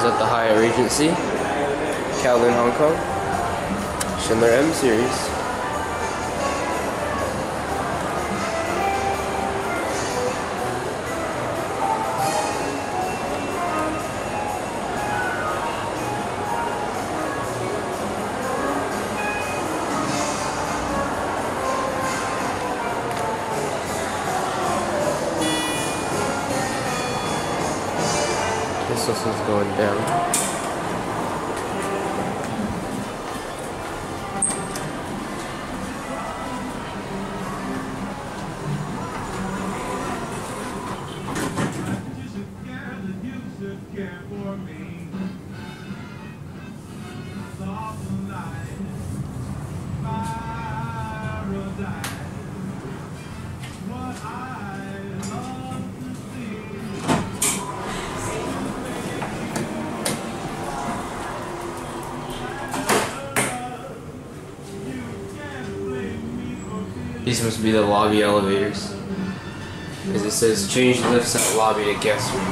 at the Hyatt Regency, Kowloon, Hong Kong. Schindler M series. This is going down. These must be the lobby elevators, because it says change lifts at lobby to guest room.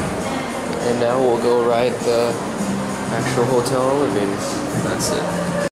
And now we'll go ride the actual hotel elevators. That's it.